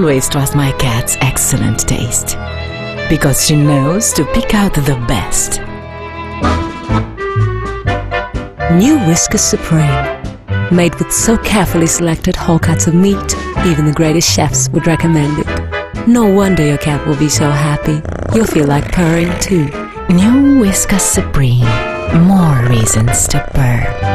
always trust my cat's excellent taste, because she knows to pick out the best. New Whiskas Supreme. Made with so carefully selected whole cuts of meat, even the greatest chefs would recommend it. No wonder your cat will be so happy. You'll feel like purring too. New Whiskas Supreme. More reasons to purr.